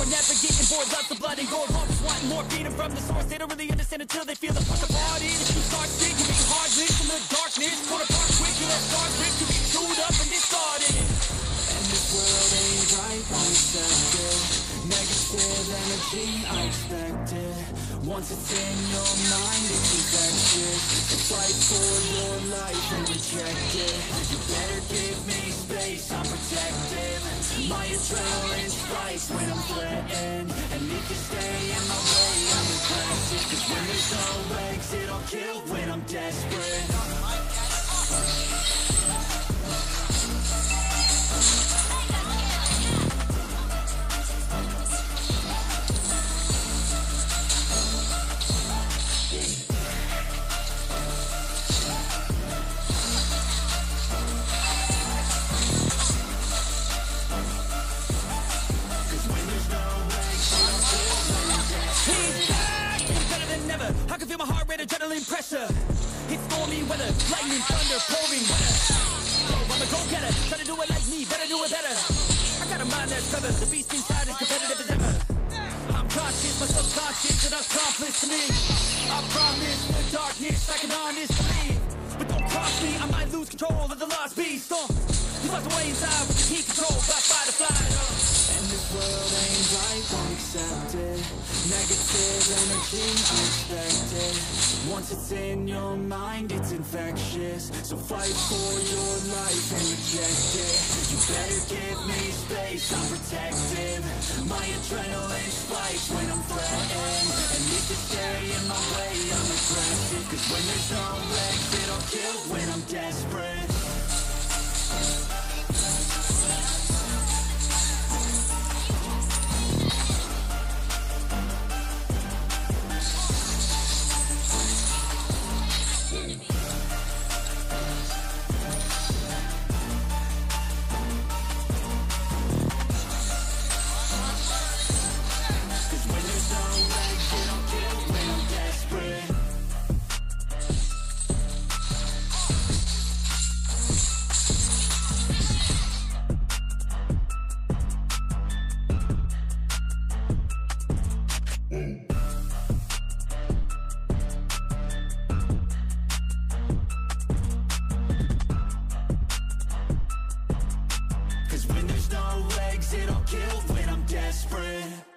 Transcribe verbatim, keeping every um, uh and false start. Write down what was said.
I'm never getting bored, loves the blood and gore. Always wanting more, freedom from the source. They don't really understand until they feel the push apart. It is you start sick, you make hard live from the darkness. Torn apart quick, you let stars rip, you get chewed up and discarded. And this world ain't right, won't accept it. Negative energy, I expect it. Once it's in your mind, it's infectious. So fight for your life and reject it. You better give me space, I'm protective. My adrenaline spikes when I'm threatened. And if you stay in my way, I'm aggressive. Cause when there's no exit, I'll kill when I'm desperate. I can feel my heart rate, adrenaline pressure. It's stormy weather, lightning, thunder, pouring weather. Yo, I'm a go-getter, try to do it like me, better do it better. I got a mind that's clever, the beast inside is competitive as ever. I'm conscious, my subconscious, an accomplice to me. I promise, the darkness, I can honestly believe. But don't cross me, I might lose control of the lost beast. Uh, you lost away inside with the heat control, by fire to fly. Uh. And this world ain't right, won't accept it. Negative energy, I expect it. Once it's in your mind, it's infectious. So fight for your life and reject it. You better give me space, I'm protective. My adrenaline spikes when I'm threatened. And if you stay in my way, I'm aggressive. Cause when there's no exit, I'll kill when I'm desperate. Cause when there's no exit, I'll kill when I'm desperate.